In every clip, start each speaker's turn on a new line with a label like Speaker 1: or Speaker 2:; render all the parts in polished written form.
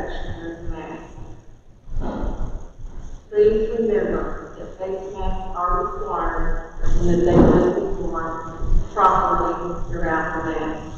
Speaker 1: introduction of the Mass. Please remember that face masks are required and that they must be worn properly throughout the Mass.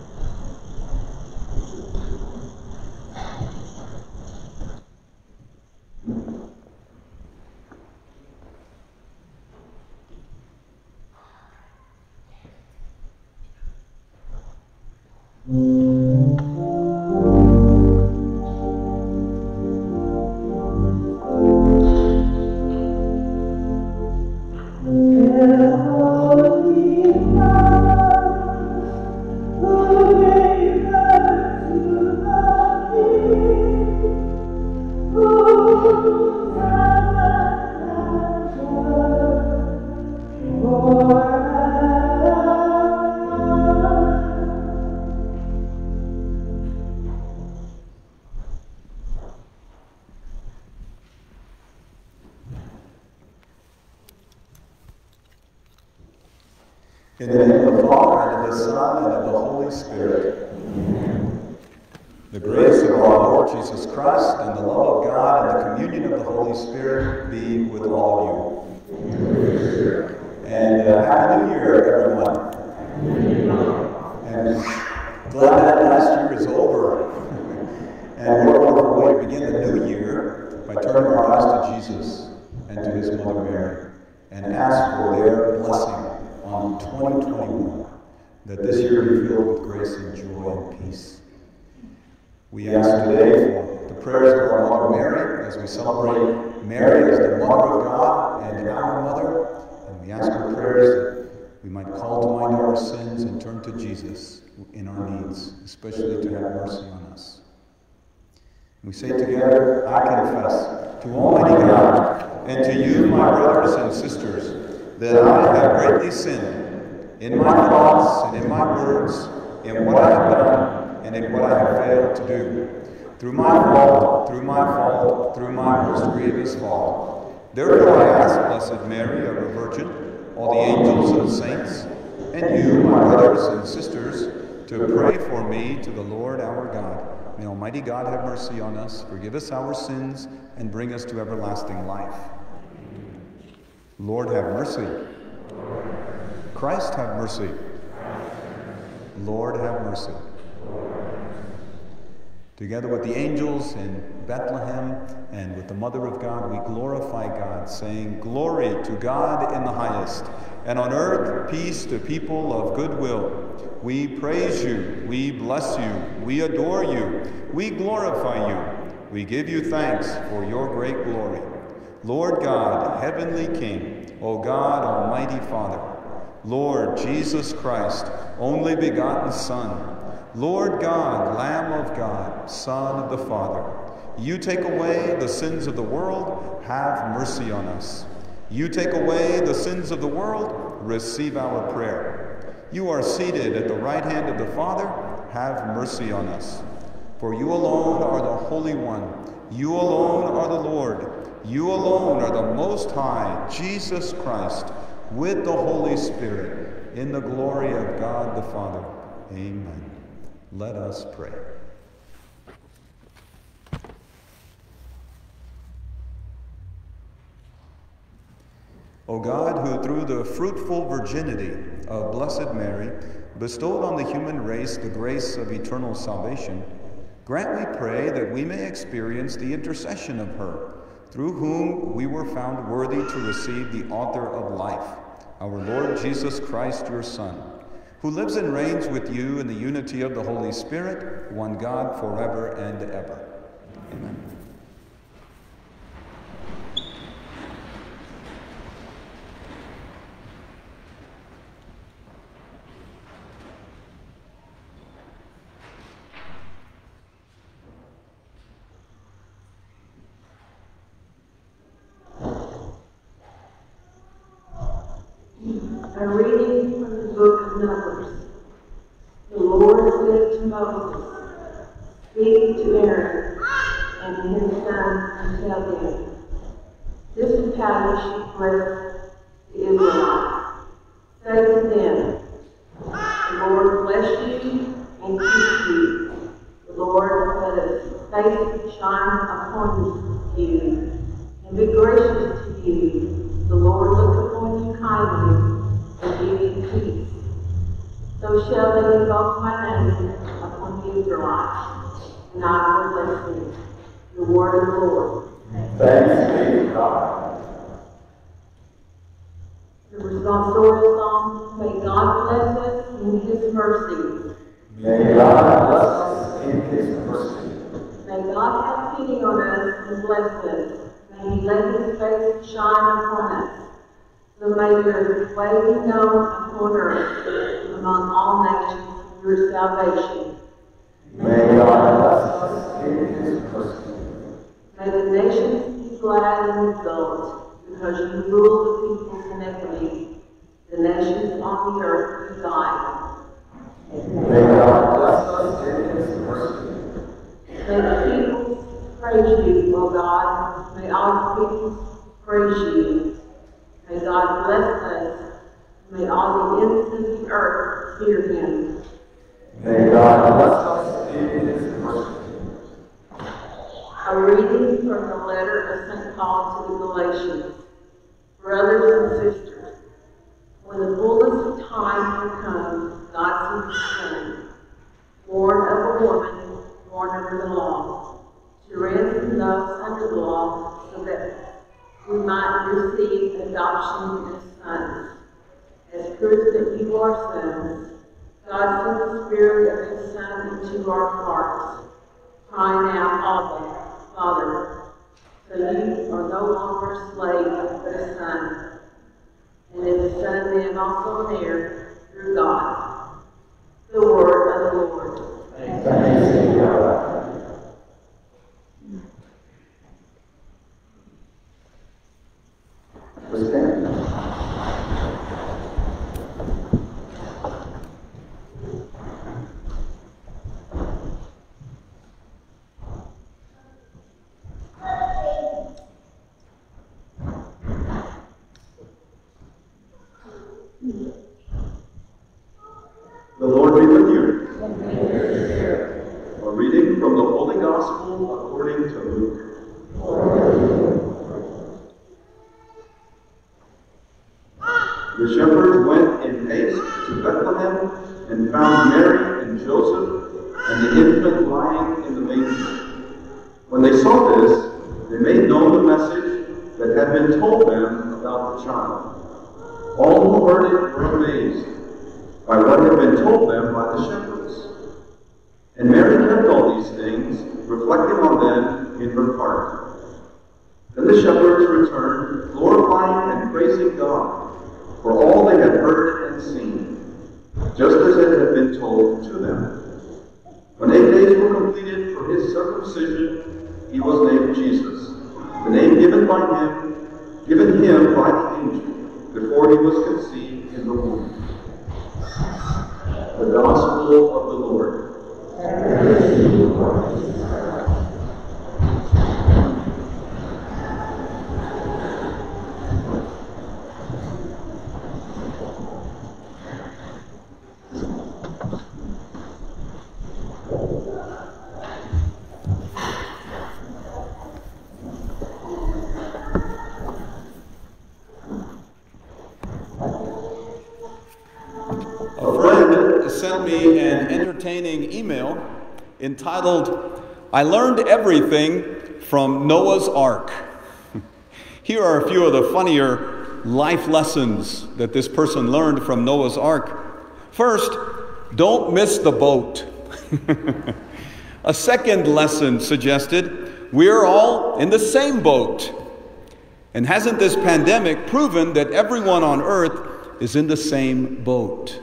Speaker 2: In the name of the Father, and of the Son, and of the Holy Spirit. Amen. The grace of our Lord Jesus Christ, and the love of God, and the communion of the Holy Spirit be with all of you. And Happy New Year, everyone. And glad that last year is over. And what a wonderful way to begin the new year by turning our eyes to Jesus and to his Mother Mary, and ask for their blessing on 2021, that this year be filled with grace and joy and peace. We ask today for the prayers of our Mother Mary as we celebrate Mary as the Mother of God and our Mother, and we ask her prayers that we might call to mind our sins and turn to Jesus in our needs, especially to have mercy on us. We say together, I confess to Almighty God and to you, my brothers and sisters, that I have greatly sinned in my thoughts and in my words, in what I have done and in what I have failed to do, through my fault, through my most grievous fault. Therefore I ask Blessed Mary, ever Virgin, all the angels and saints, and you, my brothers and sisters, to pray for me to the Lord our God. May Almighty God have mercy on us, forgive us our sins, and bring us to everlasting life. Lord, have mercy. Christ, have mercy. Lord, have mercy. Together with the angels in Bethlehem and with the Mother of God, we glorify God, saying, Glory to God in the highest, and on earth peace to people of good will. We praise you, we bless you, we adore you, we glorify you. We give you thanks for your great glory. Lord God, heavenly King, O God, almighty Father, Lord Jesus Christ, only begotten Son, Lord God, Lamb of God, Son of the Father, you take away the sins of the world, have mercy on us. You take away the sins of the world, receive our prayer. You are seated at the right hand of the Father, have mercy on us. For you alone are the Holy One, you alone are the Lord, you alone are the Most High, Jesus Christ, with the Holy Spirit, in the glory of God the Father. Amen. Let us pray. O God, who through the fruitful virginity of Blessed Mary bestowed on the human race the grace of eternal salvation, grant, we pray, that we may experience the intercession of her, through whom we were found worthy to receive the author of life, our Lord Jesus Christ, your Son, who lives and reigns with you in the unity of the Holy Spirit, one God, forever and ever. Amen.
Speaker 1: A reading from the book of Numbers. The Lord said to Moses, Speak to Aaron and to his sons and tell them, This is how you should bless the Israelites. Say to them, The Lord bless you and keep you. The Lord let his face So shall they invoke my name upon the Israelites, and I will bless them. The word of the Lord.
Speaker 3: Thanks be to God.
Speaker 1: The responsorial psalm, may God bless us in his mercy.
Speaker 3: May God bless us in his mercy.
Speaker 1: May God have pity on us and bless us. May he let his face shine upon us. So may your way be known upon earth among all nations, your salvation.
Speaker 3: May God bless us in his mercy.
Speaker 1: May the nations be glad and exult, because you rule the peoples in equity. The nations on the earth be thine.
Speaker 3: May God bless us in his mercy.
Speaker 1: May the peoples praise you, O God. May all the peoples praise you. May God bless us. May all the ends of the earth fear him.
Speaker 3: May God bless us in his mercy.
Speaker 1: A reading from the letter of St. Paul to the Galatians. Brothers and sisters, when the fullness of time had come, God sent his Son, born of a woman, born under the law, to ransom those under the law, so that we might receive adoption as sons. As proof that you are sons, God sent the Spirit of his Son into our hearts, crying out, Abba, Father. So you are no longer a slave, but a son. And if a son, then also an heir through God. The word of the Lord.
Speaker 3: Thanks be to God. Please stand.
Speaker 4: The Lord be with you. A reading from the Holy Gospel according to Luke. The shepherds went in haste to Bethlehem and found Mary and Joseph and the infant lying in the manger. When they saw this, they made known the message that had been told them about the child. All who heard it were amazed by what had been told them by the shepherds. And Mary kept all these things, reflecting on them in her heart. Then the shepherds returned, glorifying and praising God for all they had heard and seen, just as it had been told to them. When 8 days were completed for his circumcision, he was named Jesus, the name given him by the angel before he was conceived in the womb. The Gospel of the Lord.
Speaker 2: Sent me an entertaining email entitled, "I learned everything from Noah's Ark." Here are a few of the funnier life lessons that this person learned from Noah's Ark. First, don't miss the boat. A second lesson suggested, we're all in the same boat. And hasn't this pandemic proven that everyone on earth is in the same boat?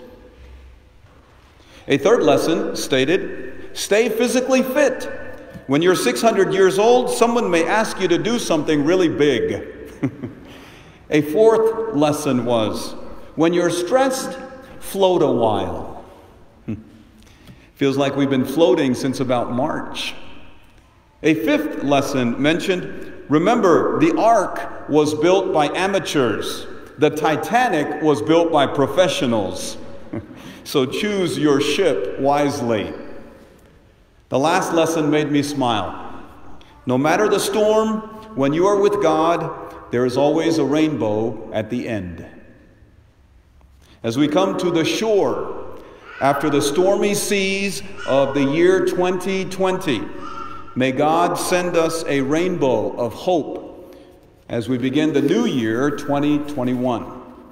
Speaker 2: A third lesson stated, stay physically fit. When you're 600 years old, someone may ask you to do something really big. A fourth lesson was, when you're stressed, float a while. Feels like we've been floating since about March. A fifth lesson mentioned, remember, the Ark was built by amateurs. The Titanic was built by professionals. So choose your ship wisely. The last lesson made me smile. No matter the storm, when you are with God, there is always a rainbow at the end. As we come to the shore, after the stormy seas of the year 2020, may God send us a rainbow of hope as we begin the new year 2021.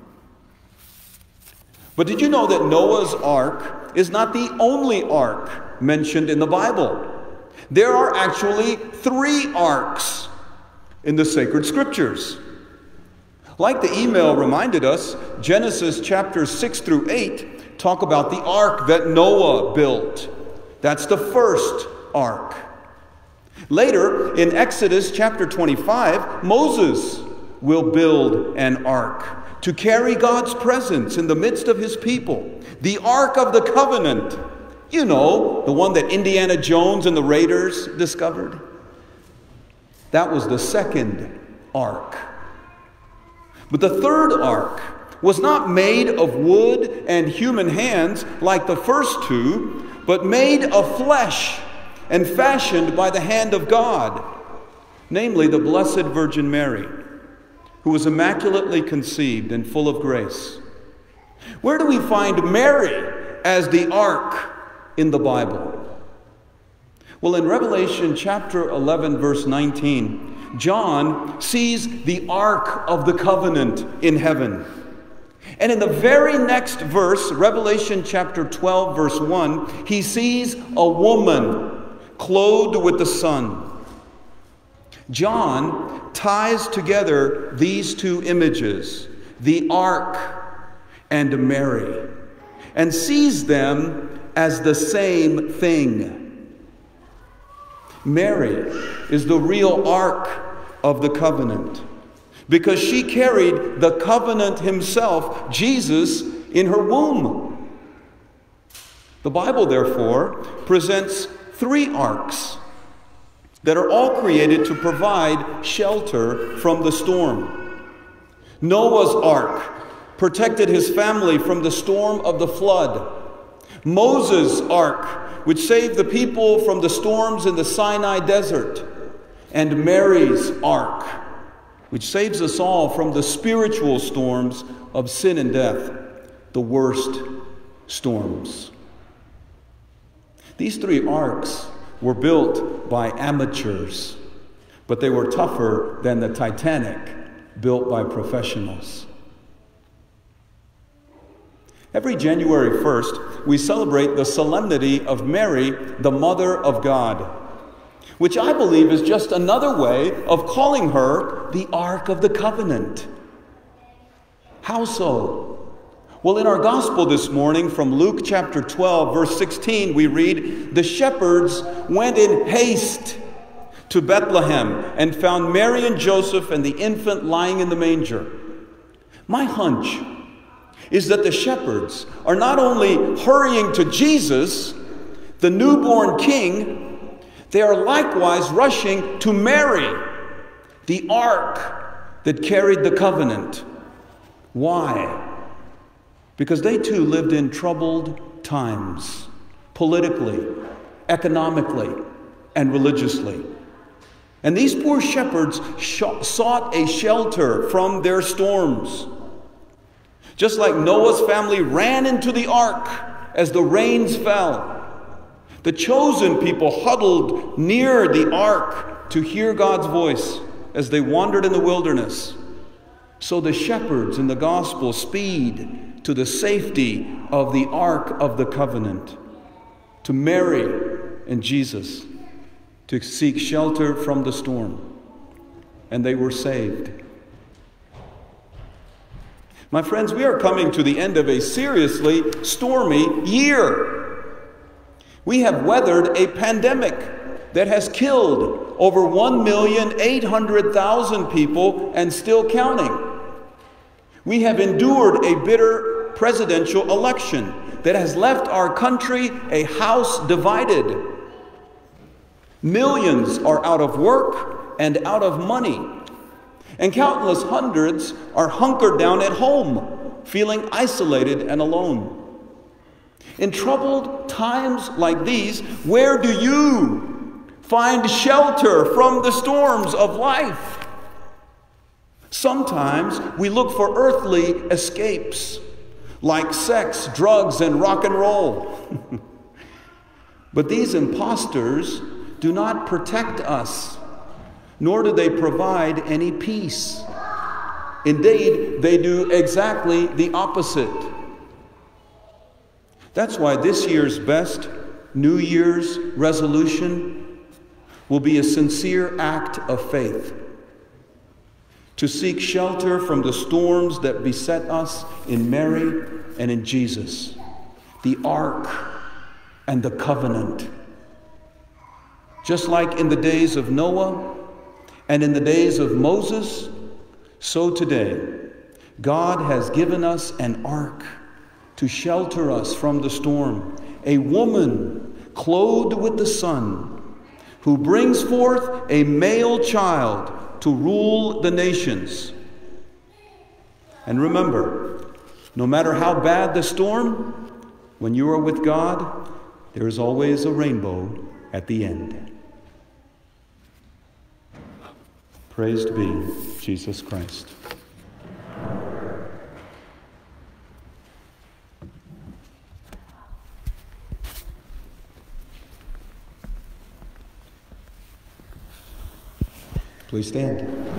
Speaker 2: But did you know that Noah's Ark is not the only ark mentioned in the Bible? There are actually 3 arks in the sacred scriptures. Like the email reminded us, Genesis chapters 6 through 8 talk about the ark that Noah built. That's the first ark. Later, in Exodus chapter 25, Moses will build an ark to carry God's presence in the midst of his people. The Ark of the Covenant. You know, the one that Indiana Jones and the Raiders discovered. That was the second ark. But the third ark was not made of wood and human hands like the first 2, but made of flesh and fashioned by the hand of God, namely the Blessed Virgin Mary, who was immaculately conceived and full of grace. Where do we find Mary as the ark in the Bible? Well, in Revelation chapter 11, verse 19, John sees the Ark of the Covenant in heaven. And in the very next verse, Revelation chapter 12, verse 1, he sees a woman clothed with the sun. John ties together these 2 images, the Ark and Mary, and sees them as the same thing. Mary is the real Ark of the Covenant because she carried the covenant himself, Jesus, in her womb. The Bible, therefore, presents 3 arks that are all created to provide shelter from the storm. Noah's Ark protected his family from the storm of the flood. Moses' Ark, which saved the people from the storms in the Sinai desert. And Mary's Ark, which saves us all from the spiritual storms of sin and death, the worst storms. These 3 arks were built by amateurs, but they were tougher than the Titanic, built by professionals. Every January 1st, we celebrate the Solemnity of Mary, the Mother of God, which I believe is just another way of calling her the Ark of the Covenant. How so? Well, in our gospel this morning from Luke chapter 12, verse 16, we read, "The shepherds went in haste to Bethlehem and found Mary and Joseph and the infant lying in the manger." My hunch is that the shepherds are not only hurrying to Jesus, the newborn king, they are likewise rushing to Mary, the ark that carried the covenant. Why? Because they too lived in troubled times, politically, economically, and religiously. And these poor shepherds sought a shelter from their storms. Just like Noah's family ran into the ark as the rains fell, the chosen people huddled near the ark to hear God's voice as they wandered in the wilderness. So the shepherds in the gospel speed to the safety of the Ark of the Covenant, to Mary and Jesus, to seek shelter from the storm. And they were saved. My friends, we are coming to the end of a seriously stormy year. We have weathered a pandemic that has killed over 1,800,000 people and still counting. We have endured a bitter presidential election that has left our country a house divided. Millions are out of work and out of money. And countless hundreds are hunkered down at home, feeling isolated and alone. In troubled times like these, where do you find shelter from the storms of life? Sometimes we look for earthly escapes, like sex, drugs, and rock and roll. But these impostors do not protect us, nor do they provide any peace. Indeed, they do exactly the opposite. That's why this year's best New Year's resolution will be a sincere act of faith, to seek shelter from the storms that beset us in Mary and in Jesus, the ark and the covenant. Just like in the days of Noah and in the days of Moses, so today, God has given us an ark to shelter us from the storm, a woman clothed with the sun, who brings forth a male child to rule the nations. And remember, no matter how bad the storm, when you are with God, there is always a rainbow at the end. Praised be Jesus Christ. Please stand.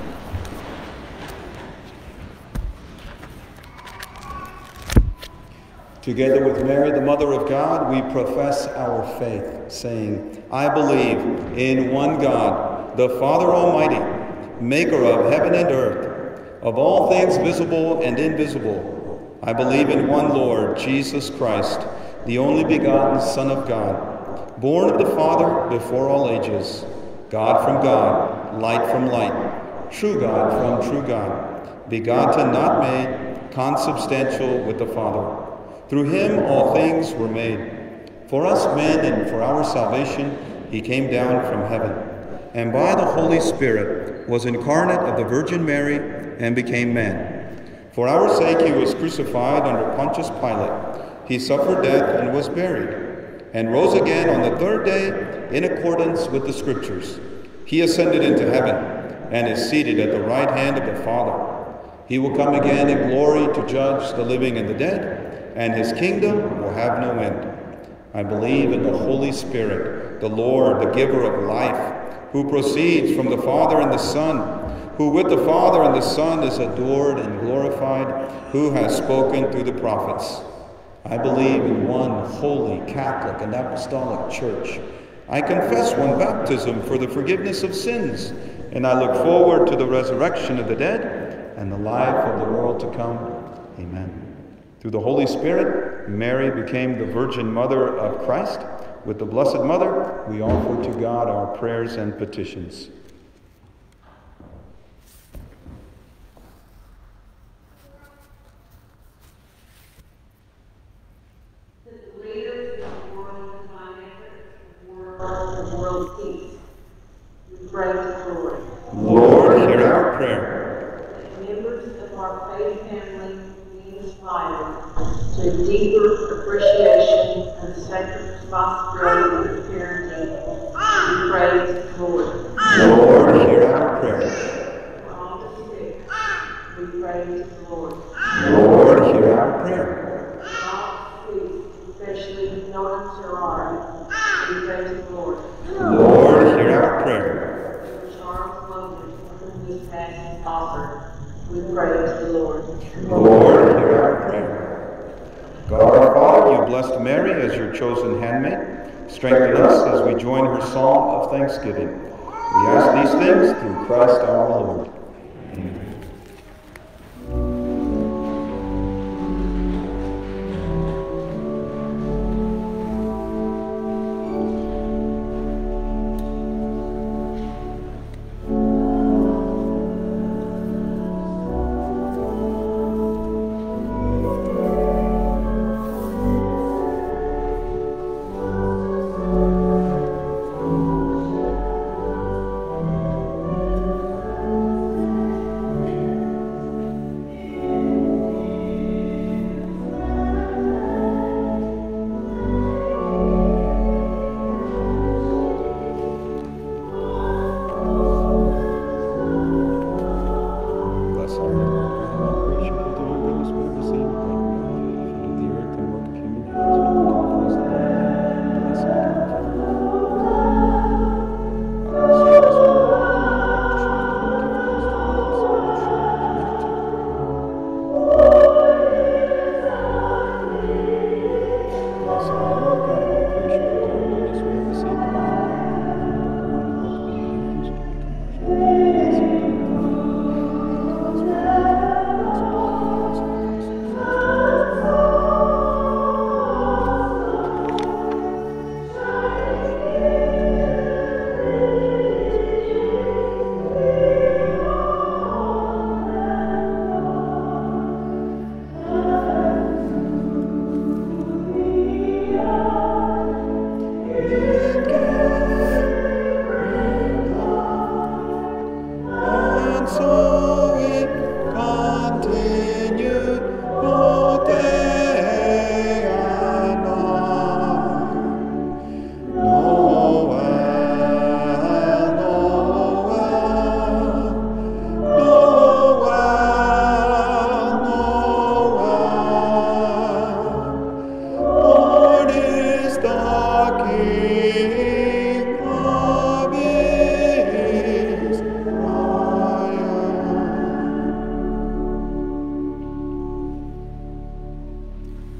Speaker 2: Together with Mary, the Mother of God, we profess our faith, saying, I believe in one God, the Father Almighty, maker of heaven and earth, of all things visible and invisible. I believe in one Lord, Jesus Christ, the only begotten Son of God, born of the Father before all ages, God from God, light from light, true God from true God, begotten, not made, consubstantial with the Father. Through him all things were made. For us men and for our salvation he came down from heaven, and by the Holy Spirit was incarnate of the Virgin Mary and became man. For our sake he was crucified under Pontius Pilate. He suffered death and was buried, and rose again on the third day in accordance with the Scriptures. He ascended into heaven and is seated at the right hand of the Father. He will come again in glory to judge the living and the dead, and his kingdom will have no end. I believe in the Holy Spirit, the Lord, the giver of life, who proceeds from the Father and the Son, who with the Father and the Son is adored and glorified, who has spoken through the prophets. I believe in one holy, Catholic, and Apostolic Church. I confess one baptism for the forgiveness of sins, and I look forward to the resurrection of the dead and the life of the world to come. Amen. Through the Holy Spirit, Mary became the Virgin Mother of Christ. With the Blessed Mother, we offer to God our prayers and petitions.
Speaker 1: The leaders of the world the world peace. We pray to the Lord.
Speaker 2: Lord, hear our prayer.
Speaker 1: The members of our faith family be inspired to a deeper appreciation of the sacred responsibility of parenting. We pray to the Lord.
Speaker 2: Lord, hear our prayer.
Speaker 1: For all the sick, we pray to the Lord.
Speaker 2: Lord, hear our prayer.
Speaker 1: For all the sick, especially Noah and Sarah, we pray to the Lord.
Speaker 2: Lord, hear our prayer.
Speaker 1: For Charles Logan, whom this passage offered, we pray to the Lord.
Speaker 2: Lord, hear our prayer. God our Father, you blessed Mary as your chosen handmaid. Strengthen us as we join her song of thanksgiving. We ask these things through Christ our Lord. Amen.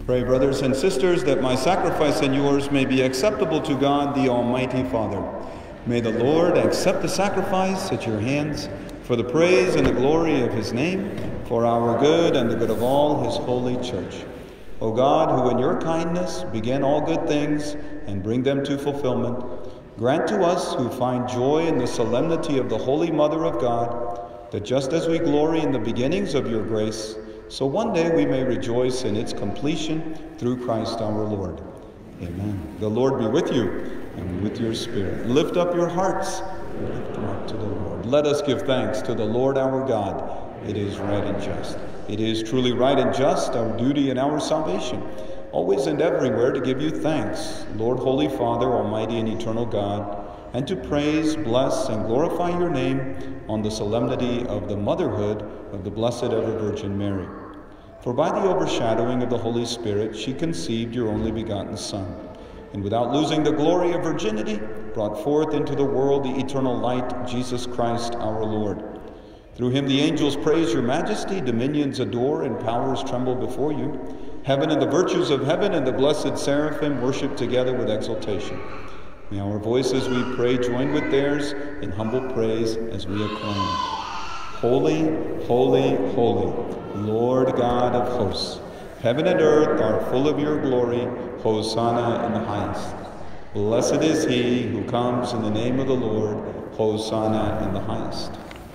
Speaker 2: Pray, brothers and sisters, that my sacrifice and yours may be acceptable to God, the Almighty Father. May the Lord accept the sacrifice at your hands for the praise and the glory of his name, for our good and the good of all his holy church. O God, who in your kindness began all good things and bring them to fulfillment, grant to us who find joy in the solemnity of the Holy Mother of God, that just as we glory in the beginnings of your grace, so one day we may rejoice in its completion through Christ our Lord. Amen. The Lord be with you and with your spirit. Lift up your hearts and lift them up to the Lord. Let us give thanks to the Lord our God. It is right and just. It is truly right and just, our duty and our salvation, always and everywhere to give you thanks, Lord, Holy Father, Almighty and eternal God, and to praise, bless, and glorify your name on the solemnity of the motherhood of the Blessed Ever Virgin Mary. For by the overshadowing of the Holy Spirit, she conceived your only begotten Son, and without losing the glory of virginity, brought forth into the world the eternal light, Jesus Christ our Lord. Through him the angels praise your majesty, dominions adore, and powers tremble before you. Heaven and the virtues of heaven and the blessed seraphim worship together with exultation. May our voices, we pray, join with theirs in humble praise as we acclaim. Holy, holy, holy, Lord God of hosts, heaven and earth are full of your glory. Hosanna in the highest. Blessed is he who comes in the name of the Lord. Hosanna in the highest.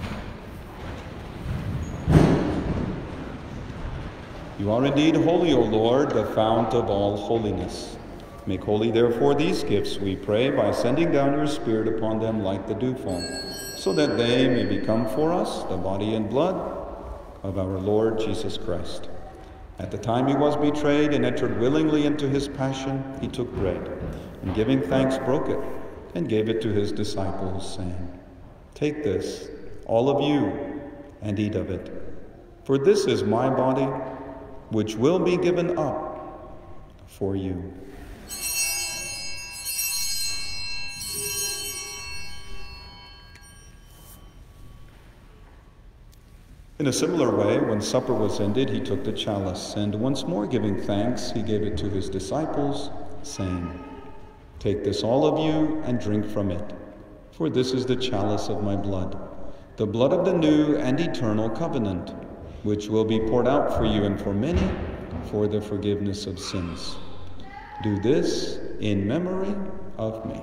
Speaker 2: You are indeed holy, O Lord, the fount of all holiness. Make holy, therefore, these gifts, we pray, by sending down your Spirit upon them like the dewfall, so that they may become for us the body and blood of our Lord Jesus Christ. At the time he was betrayed and entered willingly into his passion, he took bread, and giving thanks broke it, and gave it to his disciples, saying, "Take this, all of you, and eat of it. For this is my body, which will be given up for you." In a similar way, when supper was ended, he took the chalice, and once more giving thanks, he gave it to his disciples, saying, "Take this, all of you, and drink from it, for this is the chalice of my blood, the blood of the new and eternal covenant, which will be poured out for you and for many for the forgiveness of sins. Do this in memory of me."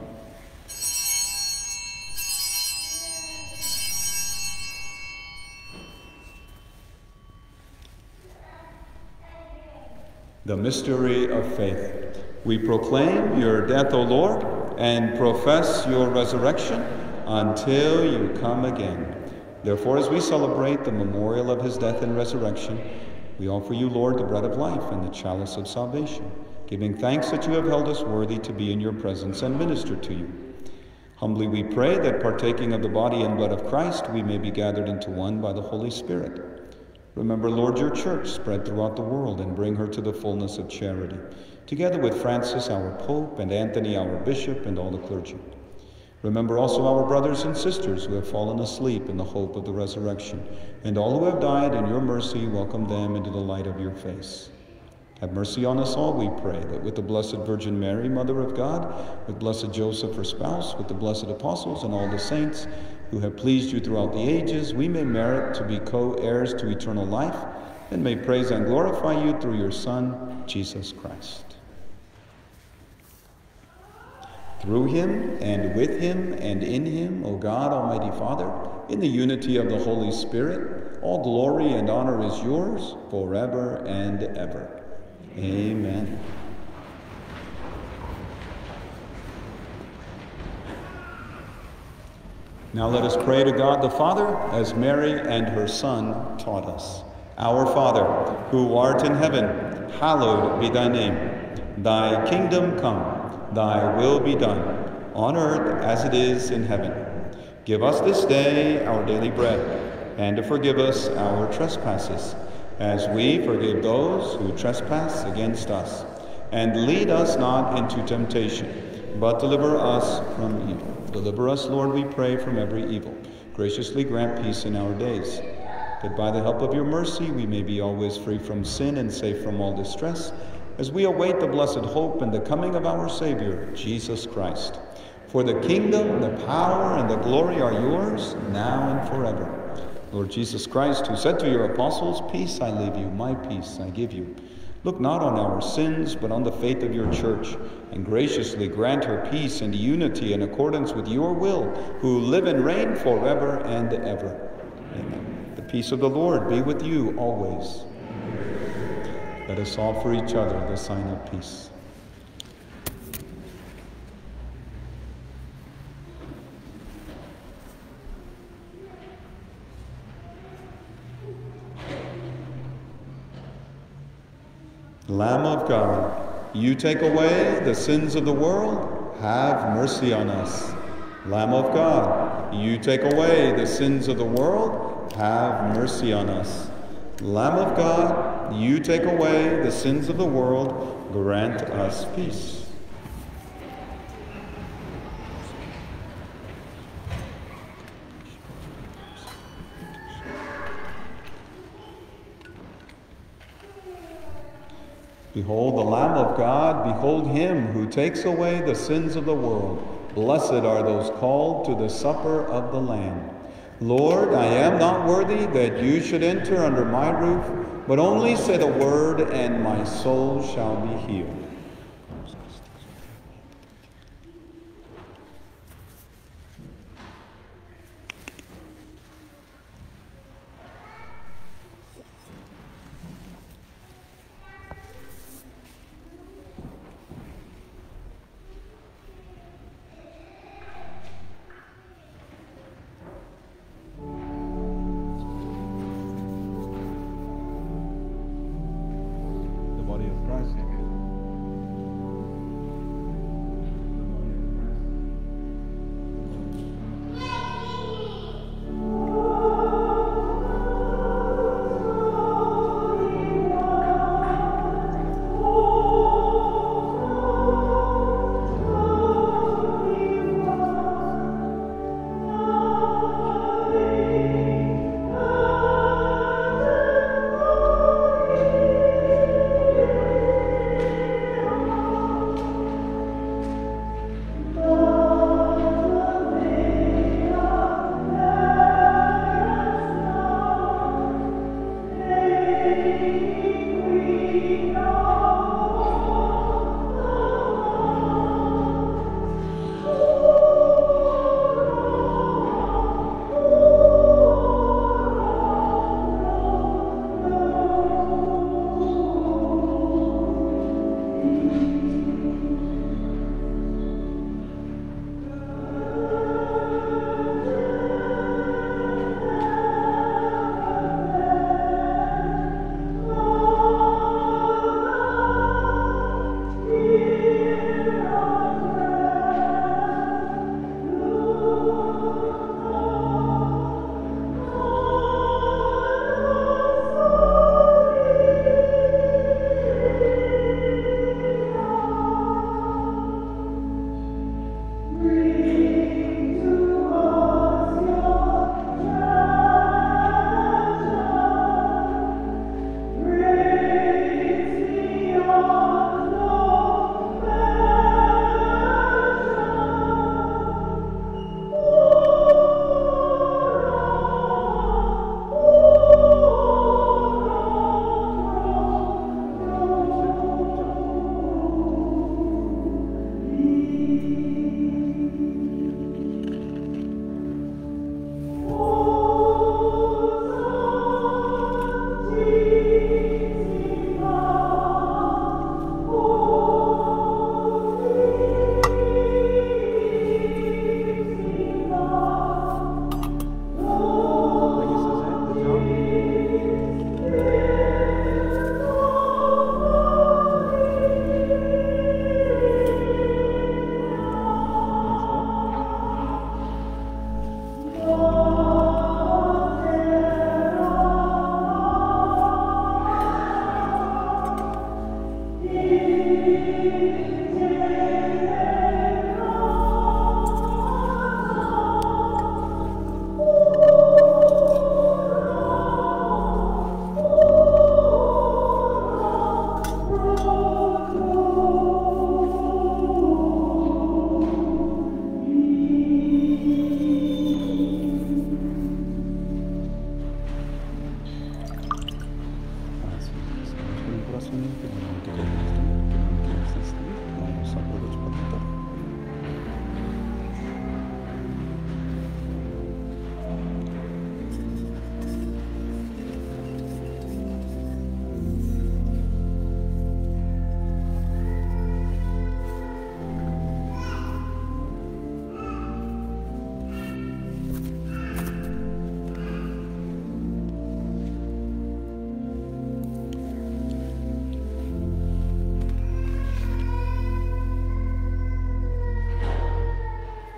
Speaker 2: The mystery of faith. We proclaim your death, O Lord, and profess your resurrection until you come again. Therefore, as we celebrate the memorial of his death and resurrection, we offer you, Lord, the bread of life and the chalice of salvation, giving thanks that you have held us worthy to be in your presence and minister to you. Humbly we pray that, partaking of the body and blood of Christ, we may be gathered into one by the Holy Spirit. Remember, Lord, your church spread throughout the world and bring her to the fullness of charity, together with Francis, our Pope, and Antony, our Bishop, and all the clergy. Remember also our brothers and sisters who have fallen asleep in the hope of the resurrection, and all who have died. In your mercy, welcome them into the light of your face. Have mercy on us all, we pray, that with the Blessed Virgin Mary, Mother of God, with blessed Joseph, her spouse, with the blessed apostles and all the saints who have pleased you throughout the ages, we may merit to be co-heirs to eternal life, and may praise and glorify you through your Son, Jesus Christ. Through him, and with him, and in him, O God, Almighty Father, in the unity of the Holy Spirit, all glory and honor is yours forever and ever. Amen. Now let us pray to God the Father, as Mary and her Son taught us. Our Father, who art in heaven, hallowed be thy name. Thy kingdom come, thy will be done, on earth as it is in heaven. Give us this day our daily bread, and forgive us our trespasses, as we forgive those who trespass against us. And lead us not into temptation, but deliver us from evil. Deliver us, Lord, we pray, from every evil. Graciously grant peace in our days, that by the help of your mercy we may be always free from sin and safe from all distress, as we await the blessed hope and the coming of our Savior, Jesus Christ. For the kingdom, the power, and the glory are yours, now and forever. Lord Jesus Christ, who said to your apostles, "Peace I leave you, my peace I give you," look not on our sins, but on the faith of your church, and graciously grant her peace and unity in accordance with your will, who live and reign forever and ever. Amen. The peace of the Lord be with you always. Let us offer each other the sign of peace. Lamb of God, you take away the sins of the world, have mercy on us. Lamb of God, you take away the sins of the world, have mercy on us. Lamb of God, you take away the sins of the world, grant us peace. Behold the Lamb of God, behold him who takes away the sins of the world. Blessed are those called to the supper of the Lamb. Lord, I am not worthy that you should enter under my roof, but only say the word, and my soul shall be healed.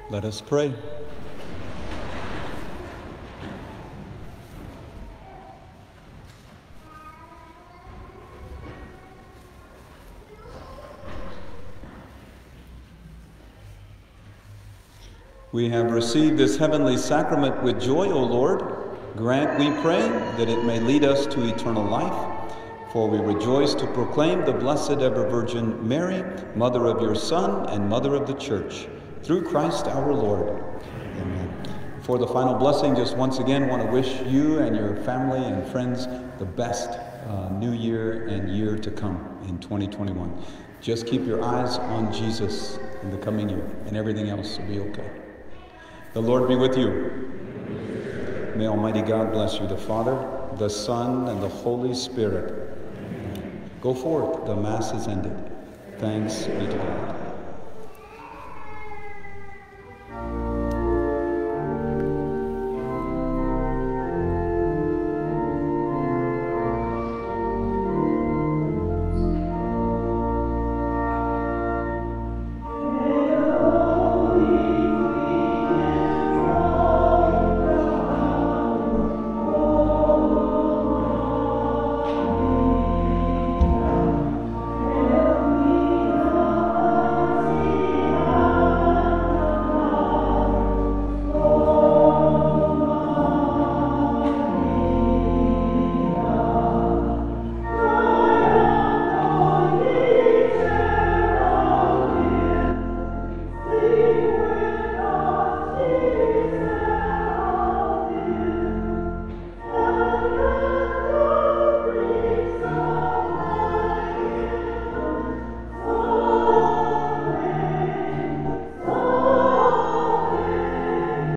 Speaker 2: Let us pray. We have received this heavenly sacrament with joy, O Lord. Grant, we pray, that it may lead us to eternal life. For we rejoice to proclaim the Blessed Ever Virgin Mary, Mother of your Son and Mother of the Church, through Christ our Lord. Amen. For the final blessing, just once again want to wish you and your family and friends the best new year and year to come in 2021. Just keep your eyes on Jesus in the coming year, and everything else will be okay. The Lord be with you. May Almighty God bless you, the Father, the Son, and the Holy Spirit. Go forth, the Mass is ended. Thanks be to God.